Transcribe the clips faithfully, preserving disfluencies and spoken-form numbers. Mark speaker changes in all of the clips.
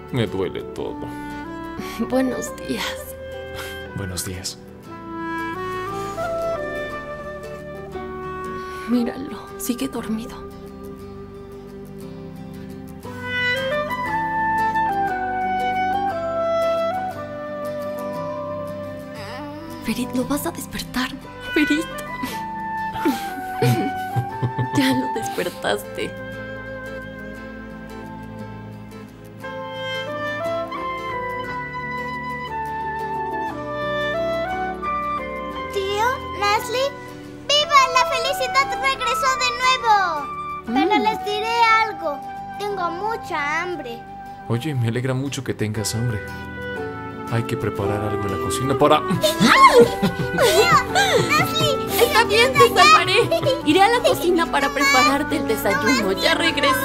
Speaker 1: Me duele todo.
Speaker 2: Buenos días.
Speaker 1: Buenos días.
Speaker 2: Míralo, sigue dormido. Ferit, lo vas a despertar. Ferit. Ya lo despertaste.
Speaker 3: Tío, Nasli, ¡viva! ¡La felicidad regresó de nuevo!
Speaker 2: Mm.
Speaker 3: Pero les diré algo. Tengo mucha hambre.
Speaker 1: Oye, me alegra mucho que tengas hambre. Hay que preparar algo en la cocina para...
Speaker 3: ¡Nasli!
Speaker 2: Está bien, te salvaré. Iré a la cocina para prepararte el desayuno. Ya regreso.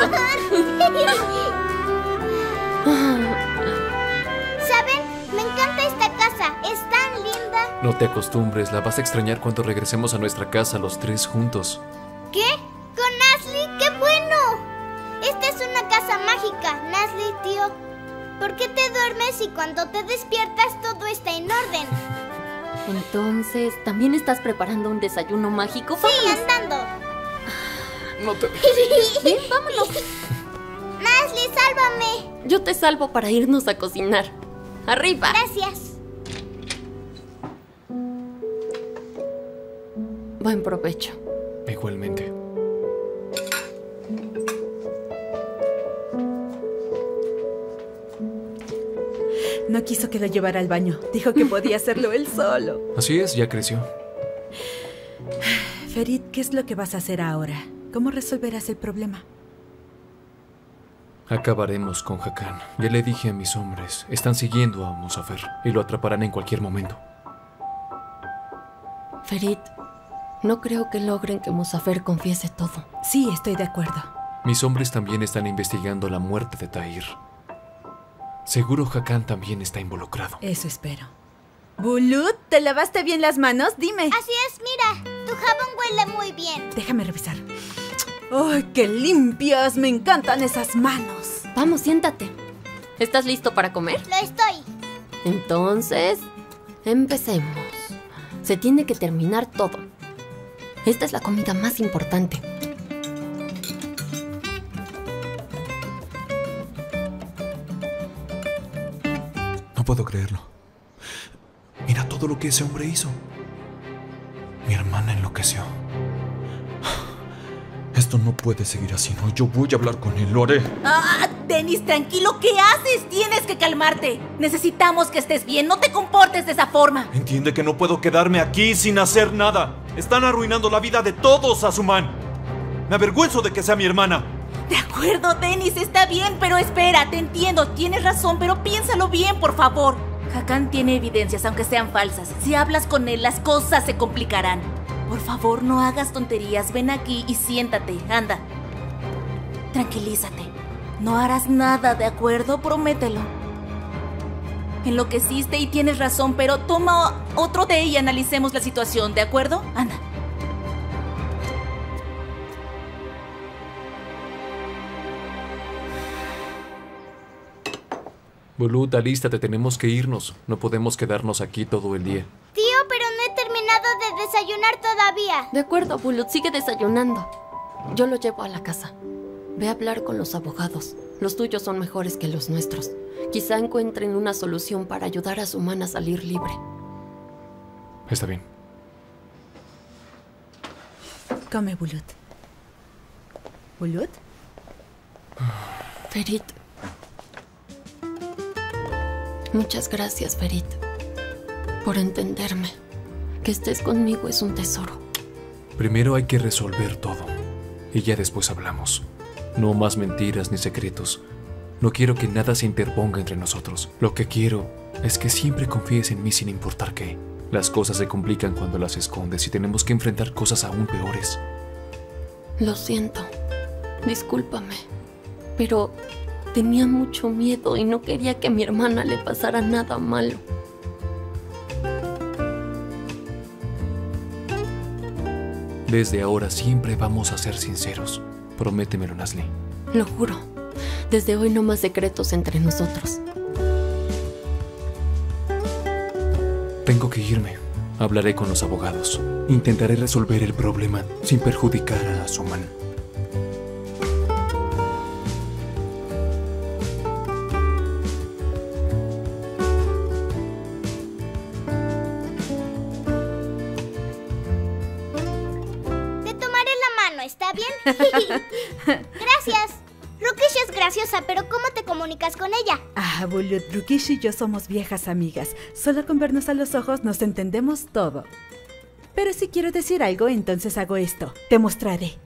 Speaker 3: ¿Saben? Me encanta esta casa. Es tan linda.
Speaker 1: No te acostumbres, la vas a extrañar cuando regresemos a nuestra casa los tres juntos.
Speaker 3: ¿Qué? ¿Con Nasli? ¡Qué bueno! Esta es una casa mágica, Nasli, tío. ¿Por qué te duermes y cuando te despiertas todo está en orden?
Speaker 2: Entonces, ¿también estás preparando un desayuno mágico?
Speaker 3: Sí,
Speaker 2: ¡Vámonos!
Speaker 3: andando.
Speaker 1: No te...
Speaker 2: Ven, vámonos.
Speaker 3: Nasli, sálvame.
Speaker 2: Yo te salvo para irnos a cocinar. ¡Arriba!
Speaker 3: Gracias.
Speaker 2: Buen provecho.
Speaker 1: Igualmente.
Speaker 4: No quiso que lo llevara al baño. Dijo que podía hacerlo él solo.
Speaker 1: Así es, ya creció.
Speaker 4: Ferit, ¿qué es lo que vas a hacer ahora? ¿Cómo resolverás el problema?
Speaker 1: Acabaremos con Hakan. Ya le dije a mis hombres, están siguiendo a Muzafer y lo atraparán en cualquier momento.
Speaker 2: Ferit, no creo que logren que Muzafer confiese todo.
Speaker 4: Sí, estoy de acuerdo.
Speaker 1: Mis hombres también están investigando la muerte de Tahir. Seguro Hakan también está involucrado.
Speaker 4: Eso espero. Bulut, ¿te lavaste bien las manos? Dime.
Speaker 3: Así es, mira. Tu jabón huele muy bien.
Speaker 4: Déjame revisar. ¡Ay, qué limpias! Me encantan esas manos.
Speaker 2: Vamos, siéntate. ¿Estás listo para comer?
Speaker 3: Lo estoy.
Speaker 2: Entonces, empecemos. Se tiene que terminar todo. Esta es la comida más importante.
Speaker 1: No puedo creerlo. Mira todo lo que ese hombre hizo. Mi hermana enloqueció. Esto no puede seguir así, ¿no? Yo voy a hablar con él, lo haré.
Speaker 5: Ah, Dennis, tranquilo, ¿qué haces? Tienes que calmarte. Necesitamos que estés bien, no te comportes de esa forma.
Speaker 6: Entiende que no puedo quedarme aquí sin hacer nada. Están arruinando la vida de todos, Asuman. Me avergüenzo de que sea mi hermana.
Speaker 5: De acuerdo, Dennis, está bien, pero espera, te entiendo, tienes razón, pero piénsalo bien, por favor. Hakan tiene evidencias, aunque sean falsas. Si hablas con él, las cosas se complicarán. Por favor, no hagas tonterías. Ven aquí y siéntate. Anda. Tranquilízate. No harás nada, ¿de acuerdo? Promételo. Enloqueciste y tienes razón, pero toma otro té y analicemos la situación, ¿de acuerdo? Anda.
Speaker 1: Bulut, alístate, tenemos que irnos. No podemos quedarnos aquí todo el día.
Speaker 3: Tío, pero no he terminado de desayunar todavía.
Speaker 2: De acuerdo, Bulut, sigue desayunando. Yo lo llevo a la casa. Ve a hablar con los abogados. Los tuyos son mejores que los nuestros. Quizá encuentren una solución para ayudar a Suman a salir libre.
Speaker 1: Está bien.
Speaker 4: Come, Bulut. ¿Bulut?
Speaker 2: Ferit. Muchas gracias, Ferit, por entenderme. Que estés conmigo es un tesoro.
Speaker 1: Primero hay que resolver todo. Y ya después hablamos. No más mentiras ni secretos. No quiero que nada se interponga entre nosotros. Lo que quiero es que siempre confíes en mí sin importar qué. Las cosas se complican cuando las escondes y tenemos que enfrentar cosas aún peores.
Speaker 2: Lo siento. Discúlpame. Pero tenía mucho miedo y no quería que a mi hermana le pasara nada malo.
Speaker 1: Desde ahora siempre vamos a ser sinceros. Prométemelo, Nasli.
Speaker 2: Lo juro. Desde hoy no más secretos entre nosotros.
Speaker 1: Tengo que irme. Hablaré con los abogados. Intentaré resolver el problema sin perjudicar a Asuman.
Speaker 3: Te tomaré la mano, ¿está bien? Gracias. Rukish es graciosa, pero ¿cómo te comunicas con ella?
Speaker 4: Ah, Bulut, Rukish y yo somos viejas amigas. Solo con vernos a los ojos nos entendemos todo. Pero si quiero decir algo, entonces hago esto. Te mostraré.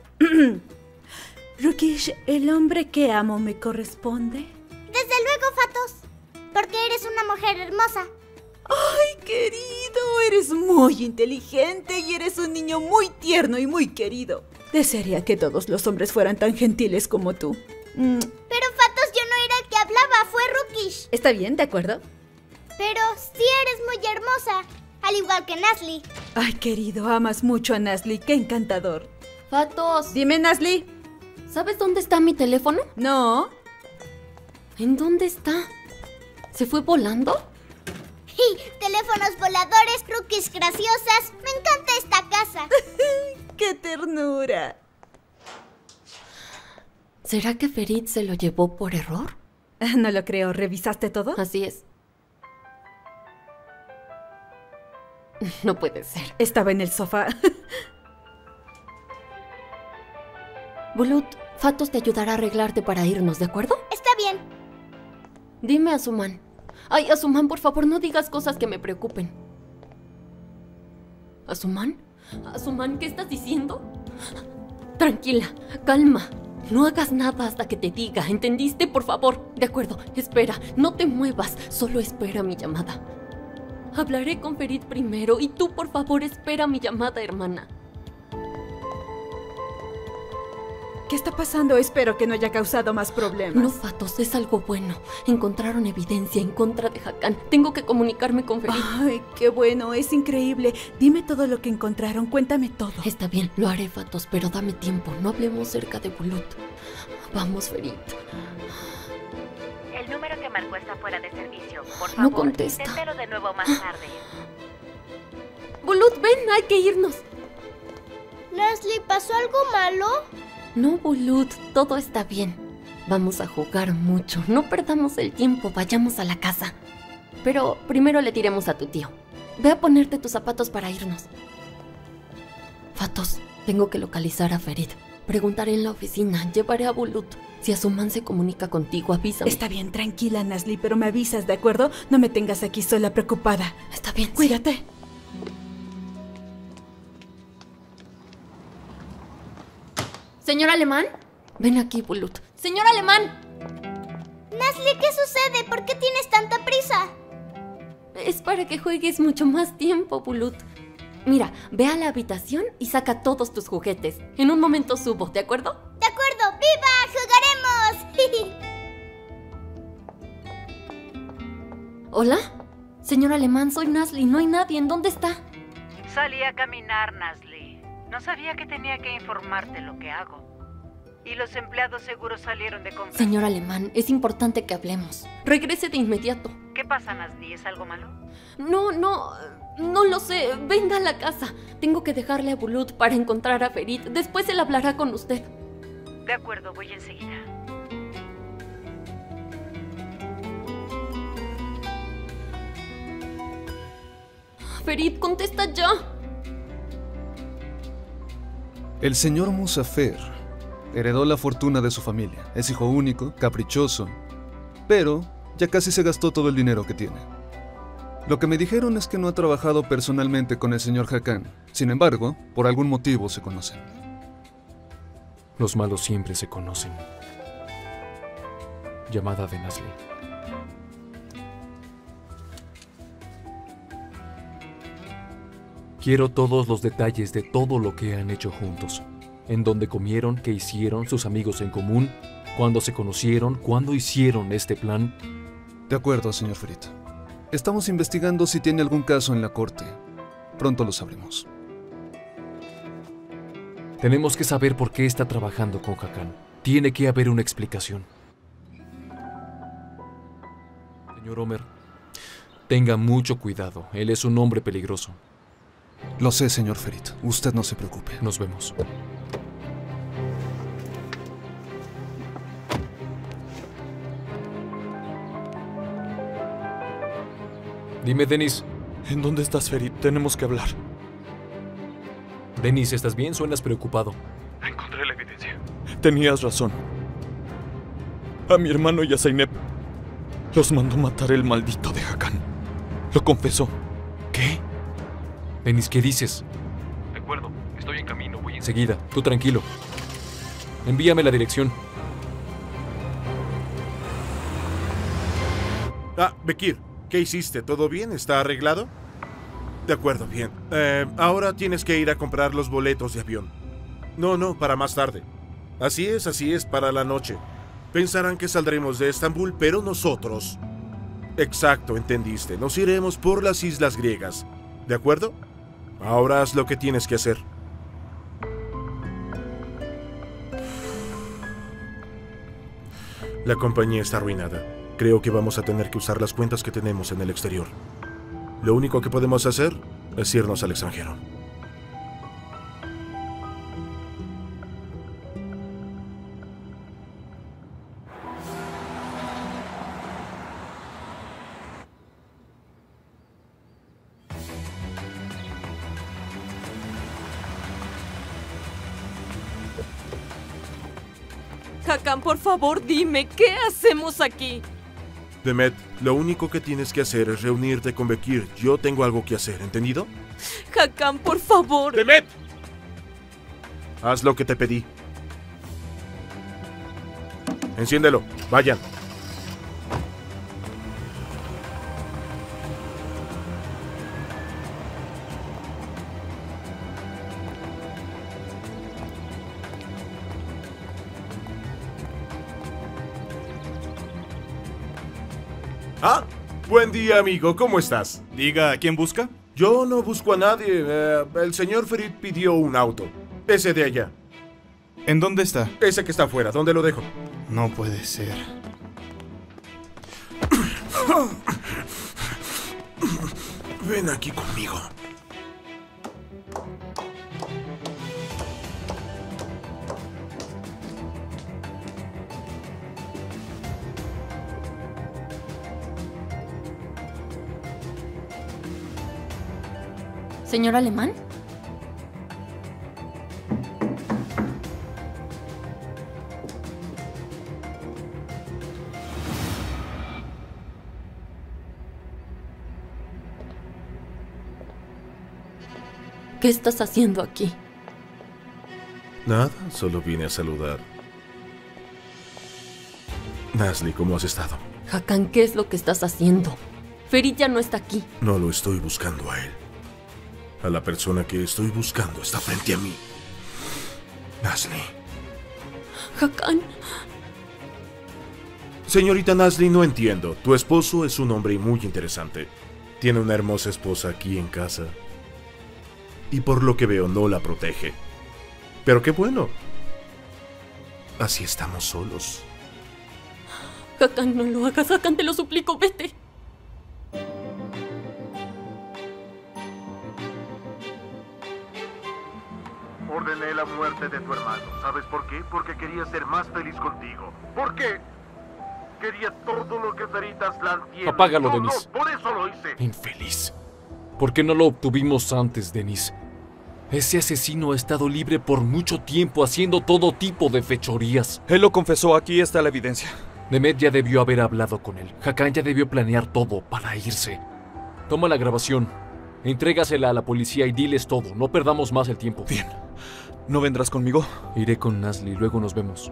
Speaker 4: Rukish, ¿el hombre que amo me corresponde?
Speaker 3: Desde luego, Fatos. Porque eres una mujer hermosa.
Speaker 4: ¡Ay, querido! Eres muy inteligente y eres un niño muy tierno y muy querido. Desearía que todos los hombres fueran tan gentiles como tú. Mm.
Speaker 3: Pero Fatos, yo no era el que hablaba, fue Rukish.
Speaker 4: Está bien, ¿de acuerdo?
Speaker 3: Pero sí eres muy hermosa, al igual que Nazli.
Speaker 4: Ay, querido, amas mucho a Nazli, qué encantador.
Speaker 2: Fatos,
Speaker 4: Dime, Nazli.
Speaker 2: ¿sabes dónde está mi teléfono?
Speaker 4: No.
Speaker 2: ¿En dónde está? ¿Se fue volando?
Speaker 3: Y teléfonos voladores, Rukish graciosas. Me encanta esta casa.
Speaker 4: ¡Qué ternura!
Speaker 2: ¿Será que Ferit se lo llevó por error?
Speaker 4: No lo creo. ¿Revisaste todo?
Speaker 2: Así es. No puede ser.
Speaker 4: Estaba en el sofá.
Speaker 2: Bulut, Fatos te ayudará a arreglarte para irnos, ¿de acuerdo?
Speaker 3: Está bien.
Speaker 2: Dime, Asuman. Ay, Asuman, por favor, no digas cosas que me preocupen. ¿Asuman? Asuman, ¿qué estás diciendo? Tranquila, calma. No hagas nada hasta que te diga, ¿entendiste? Por favor. De acuerdo, espera, no te muevas. Solo espera mi llamada. Hablaré con Ferit primero y tú, por favor, espera mi llamada, hermana.
Speaker 4: ¿Qué está pasando? Espero que no haya causado más problemas.
Speaker 2: No, Fatos, es algo bueno. Encontraron evidencia en contra de Hakan. Tengo que comunicarme con Ferit.
Speaker 4: Ay, qué bueno, es increíble. Dime todo lo que encontraron, cuéntame todo.
Speaker 2: Está bien, lo haré, Fatos, pero dame tiempo. No hablemos cerca de Bulut. Vamos, Ferit.
Speaker 5: El número que marcó está fuera de servicio. Por
Speaker 2: No
Speaker 5: favor,
Speaker 2: contesta.
Speaker 5: inténtelo de nuevo más tarde.
Speaker 2: Bulut, ven, hay que irnos.
Speaker 3: Nazli, ¿pasó algo malo?
Speaker 2: No, Bulut, todo está bien. Vamos a jugar mucho. No perdamos el tiempo, vayamos a la casa. Pero primero le diremos a tu tío. Ve a ponerte tus zapatos para irnos. Fatos, tengo que localizar a Ferit. Preguntaré en la oficina, llevaré a Bulut. Si Asuman se comunica contigo, avísame.
Speaker 4: Está bien, tranquila, Nazli, pero me avisas, ¿de acuerdo? No me tengas aquí sola preocupada.
Speaker 2: Está bien, sí.
Speaker 4: Cuídate.
Speaker 2: Señor Alemán, ven aquí, Bulut. Señor Alemán.
Speaker 3: Nazli, ¿qué sucede? ¿Por qué tienes tanta prisa?
Speaker 2: Es para que juegues mucho más tiempo, Bulut. Mira, ve a la habitación y saca todos tus juguetes. En un momento subo, ¿de acuerdo?
Speaker 3: De acuerdo, ¡viva! ¡Jugaremos!
Speaker 2: ¿Hola? Señor Alemán, soy Nazli. No hay nadie. ¿En dónde está?
Speaker 7: Salí a caminar, Nazli. No sabía que tenía que informarte lo que hago. Y los empleados seguros salieron de compras.
Speaker 2: Señor Alemán, es importante que hablemos. Regrese de inmediato.
Speaker 7: ¿Qué pasa, Nazli? ¿Es algo malo?
Speaker 2: No, no, no lo sé. Venga a la casa. Tengo que dejarle a Bulut para encontrar a Ferit. Después él hablará con usted.
Speaker 7: De acuerdo, voy enseguida.
Speaker 2: Ferit, contesta ya.
Speaker 8: El señor Musafer heredó la fortuna de su familia. Es hijo único, caprichoso, pero ya casi se gastó todo el dinero que tiene. Lo que me dijeron es que no ha trabajado personalmente con el señor Hakan. Sin embargo, por algún motivo se conocen.
Speaker 1: Los malos siempre se conocen. Llamada de Nazli. Quiero todos los detalles de todo lo que han hecho juntos. En dónde comieron, qué hicieron, sus amigos en común, cuándo se conocieron, cuándo hicieron este plan.
Speaker 8: De acuerdo, señor Ferit. Estamos investigando si tiene algún caso en la corte. Pronto lo sabremos.
Speaker 1: Tenemos que saber por qué está trabajando con Hakan. Tiene que haber una explicación. Señor Omer, tenga mucho cuidado. Él es un hombre peligroso.
Speaker 8: Lo sé, señor Ferit. Usted no se preocupe.
Speaker 1: Nos vemos. Dime, Denis.
Speaker 6: ¿En dónde estás, Ferit? Tenemos que hablar.
Speaker 1: Denis, ¿estás bien? Suenas preocupado.
Speaker 6: Encontré la evidencia. Tenías razón. A mi hermano y a Zeynep los mandó matar el maldito de Hakan. Lo confesó.
Speaker 1: ¿Qué? Denis, ¿qué dices? De acuerdo, estoy en camino, voy enseguida. Tú tranquilo. Envíame la dirección.
Speaker 9: Ah, Bekir, ¿qué hiciste? ¿Todo bien? ¿Está arreglado? De acuerdo, bien. Eh, ahora tienes que ir a comprar los boletos de avión. No, no, para más tarde. Así es, así es, para la noche. Pensarán que saldremos de Estambul, pero nosotros... Exacto, entendiste. Nos iremos por las islas griegas. ¿De acuerdo? Ahora haz lo que tienes que hacer. La compañía está arruinada. Creo que vamos a tener que usar las cuentas que tenemos en el exterior. Lo único que podemos hacer es irnos al extranjero.
Speaker 2: Hakan, por favor, dime, ¿qué hacemos aquí?
Speaker 9: Demet, lo único que tienes que hacer es reunirte con Bekir. Yo tengo algo que hacer, ¿entendido?
Speaker 2: Hakan, por favor.
Speaker 9: ¡Demet! Haz lo que te pedí. Enciéndelo. Vayan. Ah, buen día, amigo. ¿Cómo estás?
Speaker 6: Diga, ¿a quién busca?
Speaker 9: Yo no busco a nadie. Eh, el señor Ferit pidió un auto. Ese de allá.
Speaker 10: ¿En dónde está?
Speaker 9: Ese que está afuera. ¿Dónde lo dejo?
Speaker 10: No puede ser.
Speaker 9: Ven aquí conmigo.
Speaker 2: ¿Señor Alemán? ¿Qué estás haciendo aquí?
Speaker 9: Nada, solo vine a saludar. Nazli, ¿cómo has estado?
Speaker 2: Hakan, ¿qué es lo que estás haciendo? Ferit ya no está aquí.
Speaker 9: No lo estoy buscando a él. A la persona que estoy buscando está frente a mí. Nazli.
Speaker 2: Hakan.
Speaker 9: Señorita Nazli, no entiendo. Tu esposo es un hombre muy interesante. Tiene una hermosa esposa aquí en casa. Y por lo que veo no la protege. Pero qué bueno. Así estamos solos.
Speaker 2: Hakan, no lo hagas. Hakan, te lo suplico, vete.
Speaker 11: Ordené la muerte de tu hermano. ¿Sabes por qué? Porque quería ser más feliz contigo. ¿Por qué? Quería todo lo que Ferit Aslan tiene.
Speaker 1: Apágalo,
Speaker 11: no,
Speaker 1: Denis.
Speaker 11: No, por eso lo hice.
Speaker 1: Infeliz. ¿Por qué no lo obtuvimos antes, Denis? Ese asesino ha estado libre por mucho tiempo haciendo todo tipo de fechorías.
Speaker 6: Él lo confesó, aquí está la evidencia.
Speaker 1: Demet ya debió haber hablado con él. Hakan ya debió planear todo para irse. Toma la grabación, entrégasela a la policía y diles todo. No perdamos más el tiempo.
Speaker 6: Bien. ¿No vendrás conmigo?
Speaker 1: Iré con Nazli, luego nos vemos.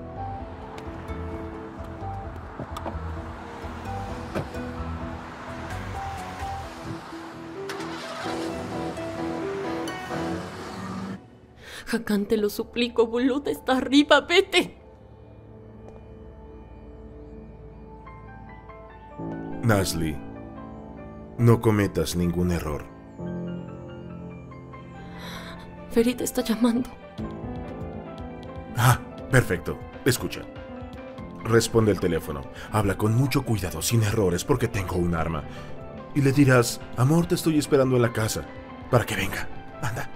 Speaker 2: Hakan, te lo suplico, Bulut está arriba, vete.
Speaker 9: Nazli, no cometas ningún error.
Speaker 2: Ferit está llamando.
Speaker 9: Ah, perfecto. Escucha. responde el teléfono. Habla con mucho cuidado, sin errores, porque tengo un arma. Y le dirás, amor, te estoy esperando en la casa, para que venga. Anda.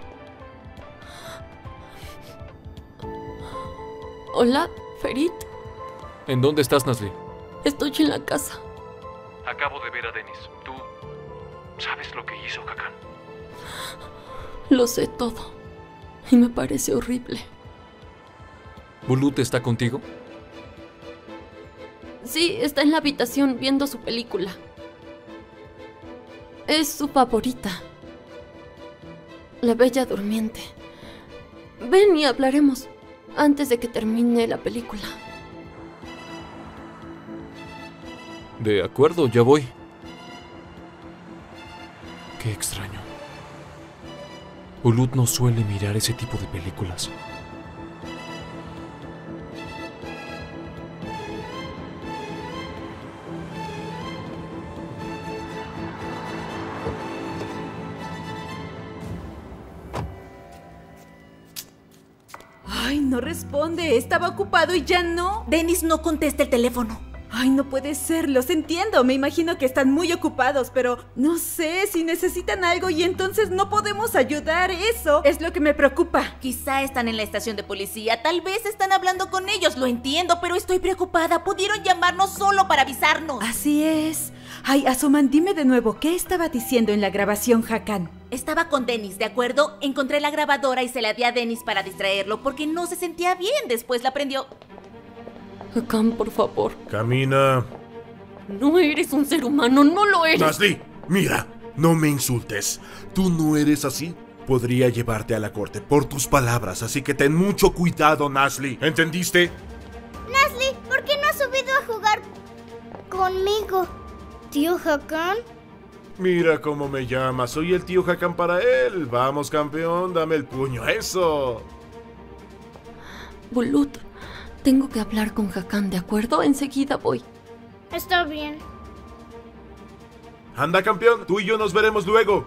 Speaker 2: Hola, Ferit.
Speaker 1: ¿En dónde estás, Nasli?
Speaker 2: Estoy en la casa.
Speaker 1: Acabo de ver a Dennis. ¿Tú sabes lo que hizo Hakan?
Speaker 2: Lo sé todo. Y me parece horrible.
Speaker 1: ¿Bulut está contigo?
Speaker 2: Sí, está en la habitación viendo su película. Es su favorita. La Bella Durmiente. Ven y hablaremos antes de que termine la película.
Speaker 1: De acuerdo, ya voy. Qué extraño. Bulut no suele mirar ese tipo de películas.
Speaker 4: Ay, no responde. Estaba ocupado y ya no.
Speaker 5: Dennis, no contesta el teléfono.
Speaker 4: Ay, no puede ser, los entiendo. Me imagino que están muy ocupados, pero no sé si necesitan algo y entonces no podemos ayudar. Eso es lo que me preocupa.
Speaker 5: Quizá están en la estación de policía, tal vez están hablando con ellos, lo entiendo, pero estoy preocupada. Pudieron llamarnos solo para avisarnos.
Speaker 4: Así es. Ay, Asuman, dime de nuevo, ¿qué estaba diciendo en la grabación Hakan?
Speaker 5: Estaba con Dennis, ¿de acuerdo? Encontré la grabadora y se la di a Dennis para distraerlo porque no se sentía bien. Después la prendió.
Speaker 2: Hakan, por favor.
Speaker 9: Camina.
Speaker 2: No eres un ser humano, no lo eres.
Speaker 9: Nasli, mira, no me insultes. Tú no eres así. Podría llevarte a la corte por tus palabras, así que ten mucho cuidado, Nasli. ¿Entendiste?
Speaker 3: Nasli, ¿por qué no has subido a jugar conmigo? ¿Tío Hakan?
Speaker 9: Mira cómo me llama. Soy el tío Hakan para él. Vamos, campeón, dame el puño. ¡Eso!
Speaker 2: Bulut, tengo que hablar con Hakan, ¿de acuerdo? Enseguida voy.
Speaker 3: Está bien.
Speaker 9: Anda, campeón. Tú y yo nos veremos luego.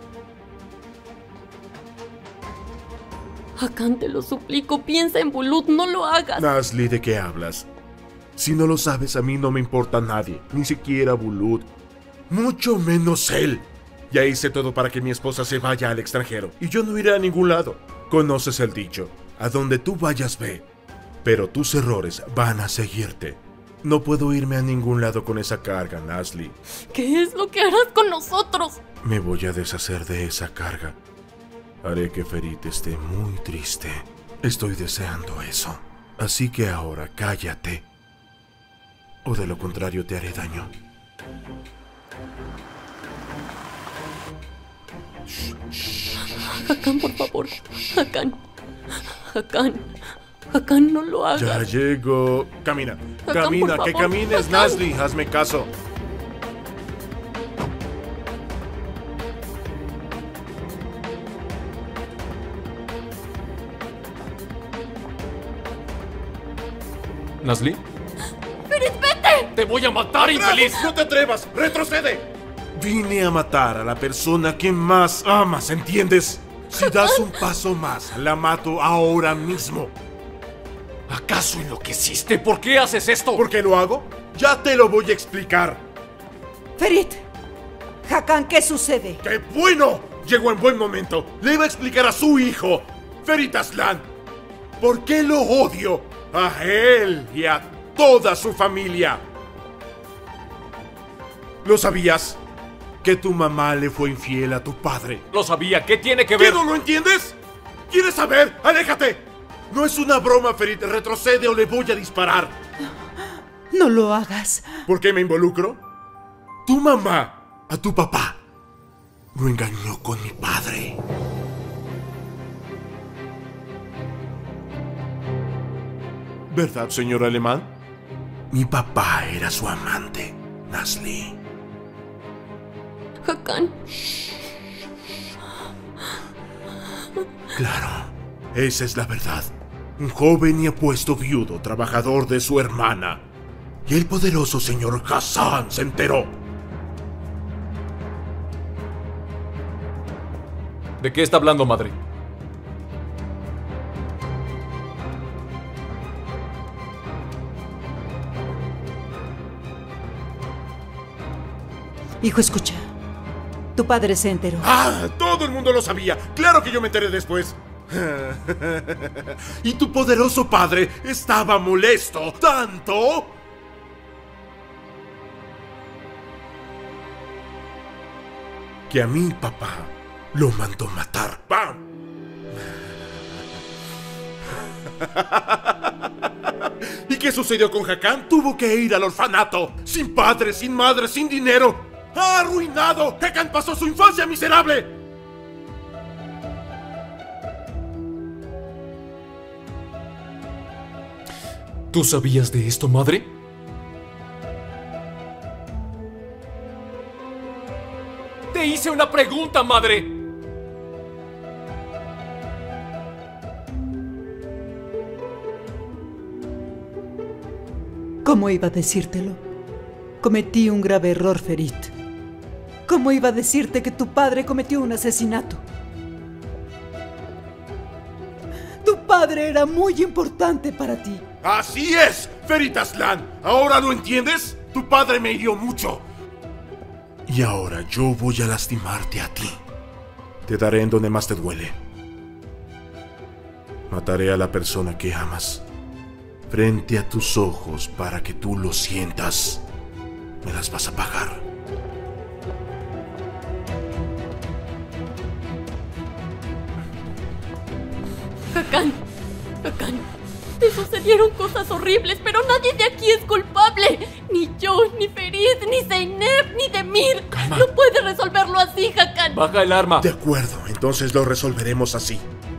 Speaker 2: Hakan, te lo suplico. Piensa en Bulut, no lo hagas.
Speaker 9: Nasli, ¿de qué hablas? Si no lo sabes, a mí no me importa nadie. Ni siquiera Bulut. Mucho menos él. Ya hice todo para que mi esposa se vaya al extranjero. Y yo no iré a ningún lado. Conoces el dicho. A donde tú vayas, ve. Pero tus errores van a seguirte. No puedo irme a ningún lado con esa carga, Nasli.
Speaker 2: ¿Qué es lo que harás con nosotros?
Speaker 9: Me voy a deshacer de esa carga. Haré que Ferit esté muy triste. Estoy deseando eso. Así que ahora cállate. O de lo contrario te haré daño.
Speaker 2: Hakan, por favor. Hakan. Hakan. Hakan, no lo hagas.
Speaker 9: Ya llego. Camina.
Speaker 2: Hakan,
Speaker 9: Camina,
Speaker 2: por
Speaker 9: que
Speaker 2: favor.
Speaker 9: camines,
Speaker 2: Hakan.
Speaker 9: Nasli. Hazme caso.
Speaker 1: ¿Nasli?
Speaker 2: ¡Ferit, vete!
Speaker 1: ¡Te voy a matar, infeliz!
Speaker 9: ¡No te atrevas! ¡Retrocede! Vine a matar a la persona que más amas, ¿entiendes? Si das un paso más, la mato ahora mismo.
Speaker 1: ¿Acaso enloqueciste? ¿Por qué haces esto?
Speaker 9: ¿Por qué lo hago? Ya te lo voy a explicar.
Speaker 4: Ferit, Hakan, ¿qué sucede?
Speaker 9: ¡Qué bueno! Llegó en buen momento. Le iba a explicar a su hijo, Ferit Aslan, por qué lo odio a él y a toda su familia. ¿Lo sabías? Que tu mamá le fue infiel a tu padre.
Speaker 1: Lo sabía. ¿Qué tiene que
Speaker 9: ¿Qué,
Speaker 1: ver?
Speaker 9: no lo entiendes? ¿Quieres saber? ¡Aléjate! No es una broma, Ferit. Retrocede o le voy a disparar.
Speaker 4: No lo hagas.
Speaker 9: ¿Por qué me involucro? Tu mamá, a tu papá, lo engañó con mi padre. ¿Verdad, señor alemán? Mi papá era su amante, Nasli.
Speaker 2: Hakan.
Speaker 9: Claro, esa es la verdad. Un joven y apuesto viudo, trabajador de su hermana. Y el poderoso señor Hassan se enteró.
Speaker 1: ¿De qué está hablando, madre?
Speaker 4: Hijo, escucha. Tu padre se enteró.
Speaker 9: ¡Ah! Todo el mundo lo sabía. Claro que yo me enteré después. Y tu poderoso padre estaba molesto. ¿Tanto? Que a mi papá lo mandó matar. ¡Pam! ¿Y qué sucedió con Hakan? Tuvo que ir al orfanato. Sin padre, sin madre, sin dinero. ¡Ha arruinado! ¡Hakan pasó su infancia miserable!
Speaker 1: ¿Tú sabías de esto, madre? Te hice una pregunta, madre.
Speaker 4: ¿Cómo iba a decírtelo? Cometí un grave error, Ferit. ¿Cómo iba a decirte que tu padre cometió un asesinato? Tu padre era muy importante para ti.
Speaker 9: ¡Así es, Ferit Aslan! ¿Ahora lo entiendes? Tu padre me hirió mucho. Y ahora yo voy a lastimarte a ti. Te daré en donde más te duele. Mataré a la persona que amas. Frente a tus ojos para que tú lo sientas. Me las vas a pagar.
Speaker 2: Hakan, Hakan, te sucedieron cosas horribles, pero nadie de aquí es culpable. Ni yo, ni Ferit, ni Zeynep, ni Demir.
Speaker 1: Calma.
Speaker 2: No puedes resolverlo así, Hakan.
Speaker 1: Baja el arma.
Speaker 9: De acuerdo, entonces lo resolveremos así.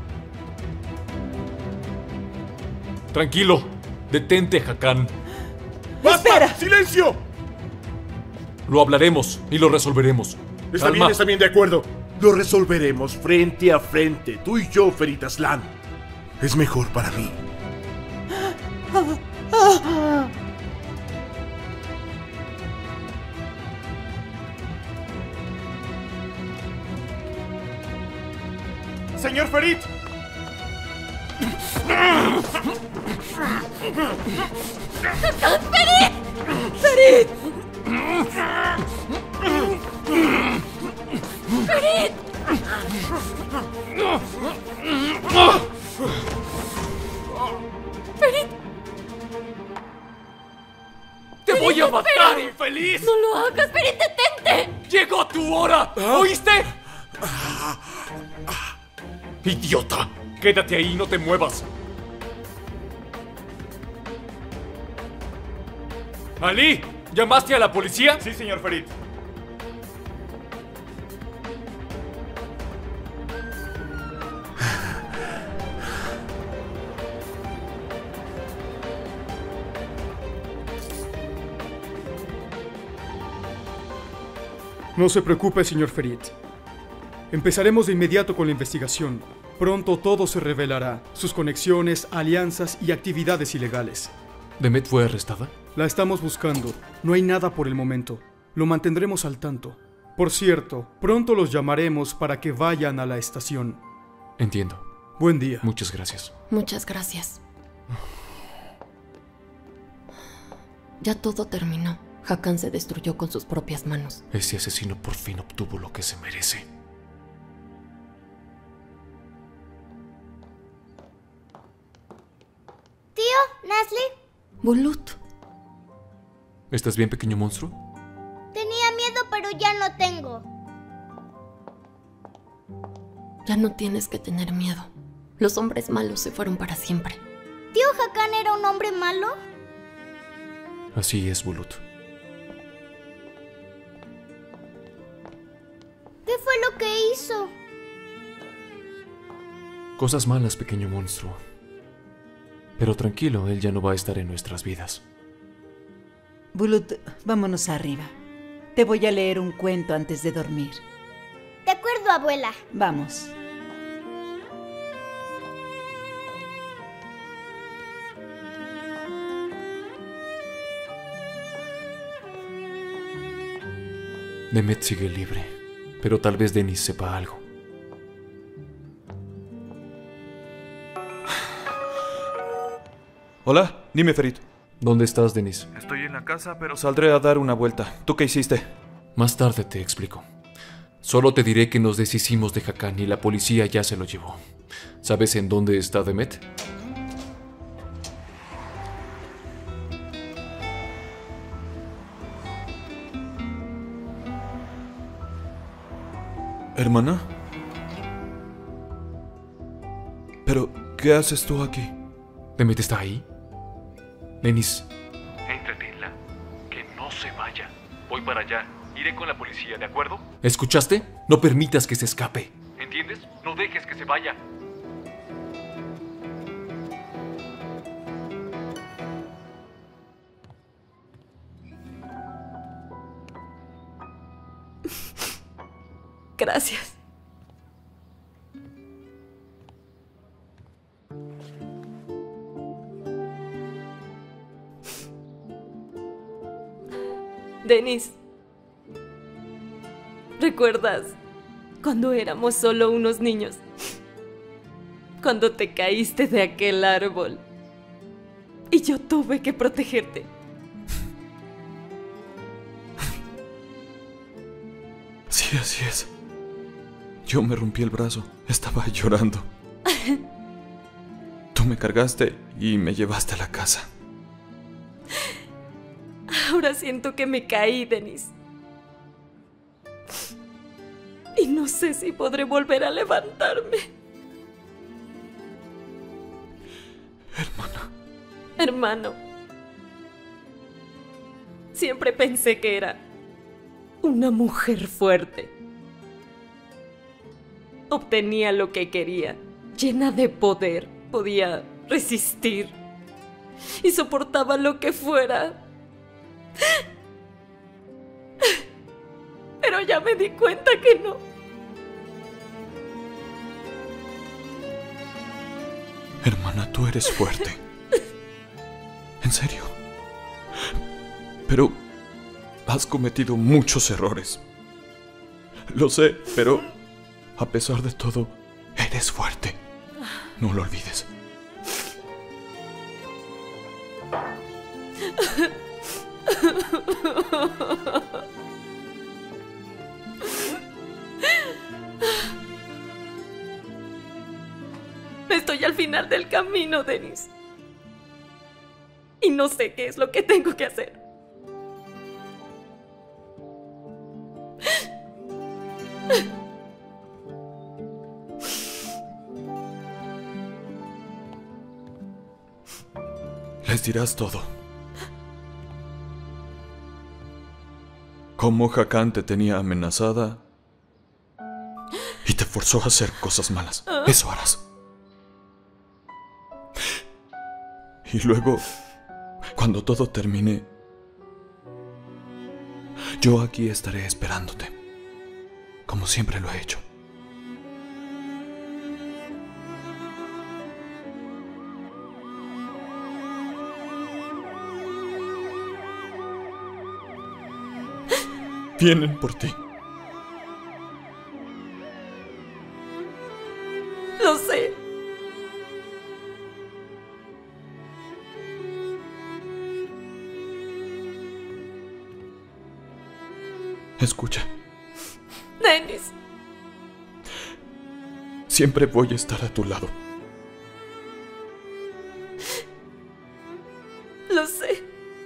Speaker 1: Tranquilo. Detente, Hakan.
Speaker 9: ¡Basta!
Speaker 4: ¡Espera!
Speaker 9: ¡Silencio!
Speaker 1: Lo hablaremos y lo resolveremos.
Speaker 9: Está
Speaker 1: Calma.
Speaker 9: bien, está bien, de acuerdo. Lo resolveremos frente a frente, tú y yo, Ferit Aslan. Es mejor para mí.
Speaker 10: ¡Señor Ferit!
Speaker 2: ¡Ferit! ¡Ferit! ¡Ferit!
Speaker 1: ¡Te voy a
Speaker 2: espera.
Speaker 1: matar, infeliz!
Speaker 2: ¡No lo hagas, Ferit! ¡Detente!
Speaker 1: ¡Llegó tu hora! ¿Oíste? ¡Idiota! Quédate ahí y no te muevas. Ali, ¿llamaste a la policía?
Speaker 10: Sí, señor Ferit.
Speaker 12: No se preocupe, señor Ferit. Empezaremos de inmediato con la investigación. Pronto todo se revelará, sus conexiones, alianzas y actividades ilegales.
Speaker 1: ¿Demet fue arrestada?
Speaker 12: La estamos buscando. No hay nada por el momento. Lo mantendremos al tanto. Por cierto, pronto los llamaremos para que vayan a la estación.
Speaker 1: Entiendo.
Speaker 12: Buen día.
Speaker 1: Muchas gracias.
Speaker 2: Muchas gracias. Ya todo terminó. Hakan se destruyó con sus propias manos.
Speaker 1: Ese asesino por fin obtuvo lo que se merece.
Speaker 3: Tío, Nazli,
Speaker 2: Bulut.
Speaker 1: ¿Estás bien, pequeño monstruo?
Speaker 3: tenía miedo, pero ya no tengo.
Speaker 2: Ya no tienes que tener miedo. Los hombres malos se fueron para siempre.
Speaker 3: ¿Tío Hakan era un hombre malo?
Speaker 1: Así es, Bulut.
Speaker 3: ¿Qué fue lo que hizo?
Speaker 1: Cosas malas, pequeño monstruo. Pero tranquilo, él ya no va a estar en nuestras vidas.
Speaker 4: Bulut, vámonos arriba. Te voy a leer un cuento antes de dormir.
Speaker 3: De acuerdo, abuela.
Speaker 4: Vamos.
Speaker 1: Demet sigue libre, pero tal vez Denis sepa algo.
Speaker 6: Hola, dime, Ferit.
Speaker 1: ¿Dónde estás, Denis?
Speaker 10: Estoy en la casa, pero saldré a dar una vuelta. ¿Tú qué hiciste?
Speaker 1: Más tarde te explico. Solo te diré que nos deshicimos de Hakan y la policía ya se lo llevó. ¿Sabes en dónde está Demet?
Speaker 6: ¿Hermana? ¿Pero qué haces tú aquí?
Speaker 1: ¿Demet está ahí? Dennis.
Speaker 13: Entretenla. Que no se vaya. Voy para allá. Iré con la policía, ¿de acuerdo?
Speaker 1: ¿Escuchaste? No permitas que se escape.
Speaker 13: ¿Entiendes? No dejes que se vaya.
Speaker 2: Gracias. Dennis, ¿recuerdas cuando éramos solo unos niños? Cuando te caíste de aquel árbol y yo tuve que protegerte.
Speaker 6: Sí, así es. Yo me rompí el brazo. Estaba llorando. Tú me cargaste y me llevaste a la casa.
Speaker 2: Ahora siento que me caí, Dennis. Y no sé si podré volver a levantarme.
Speaker 6: Hermana.
Speaker 2: Hermano. Siempre pensé que era una mujer fuerte. Obtenía lo que quería, llena de poder, podía resistir y soportaba lo que fuera. Pero ya me di cuenta que no.
Speaker 6: Hermana, tú eres fuerte. En serio. Pero has cometido muchos errores. Lo sé, pero a pesar de todo, eres fuerte. No lo olvides.
Speaker 2: Estoy al final del camino, Dennis. Y no sé qué es lo que tengo que hacer.
Speaker 6: Les dirás todo. Cómo Hakan te tenía amenazada y te forzó a hacer cosas malas. Eso harás. Y luego, cuando todo termine, yo aquí estaré esperándote, como siempre lo he hecho. Vienen por ti.
Speaker 2: Lo sé.
Speaker 6: Escucha.
Speaker 2: Dennis.
Speaker 6: Siempre voy a estar a tu lado.
Speaker 2: Lo sé.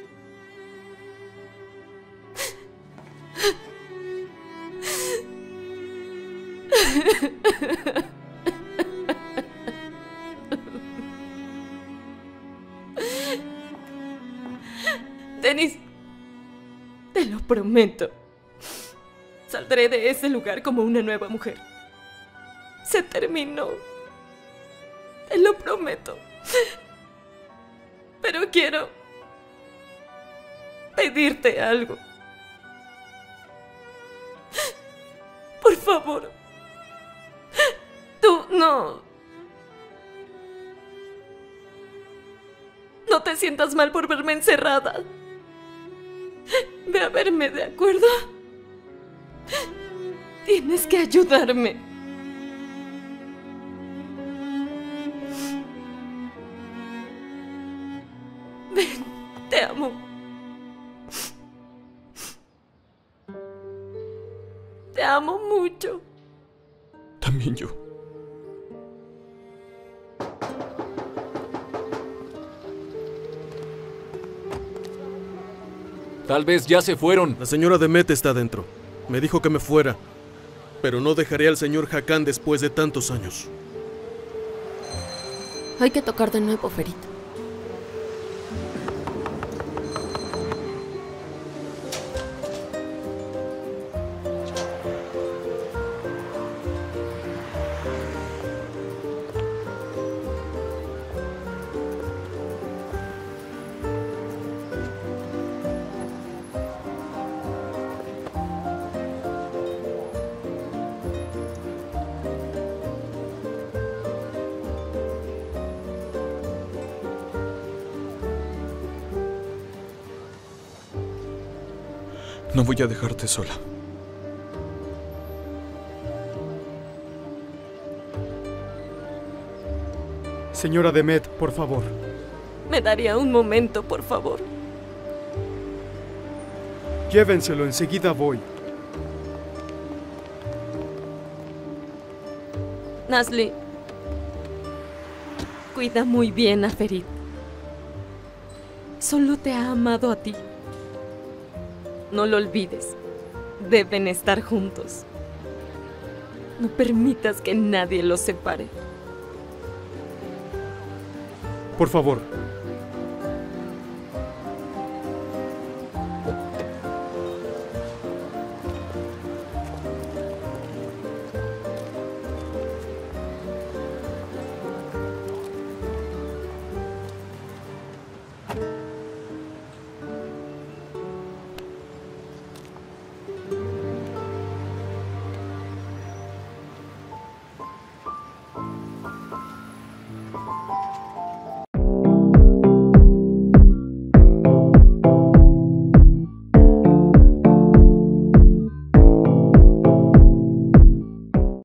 Speaker 2: Dennis, te lo prometo. Saldré de ese lugar como una nueva mujer. Se terminó. Te lo prometo. Pero quiero pedirte algo. Por favor. Tú no... No te sientas mal por verme encerrada. Ve a verme, ¿de acuerdo? Tienes que ayudarme. Ven, te amo. Te amo mucho.
Speaker 6: También yo.
Speaker 1: Tal vez ya se fueron.
Speaker 14: La señora Demet está dentro. Me dijo que me fuera. Pero no dejaré al señor Hakan después de tantos años.
Speaker 2: Hay que tocar de nuevo, Ferit.
Speaker 6: No voy a dejarte sola.
Speaker 12: Señora Demet, por favor.
Speaker 2: Me daría un momento, por favor.
Speaker 12: Llévenselo, enseguida voy.
Speaker 2: Nazli, cuida muy bien a Ferit. Solo te ha amado a ti. No lo olvides. Deben estar juntos. No permitas que nadie los separe.
Speaker 12: Por favor,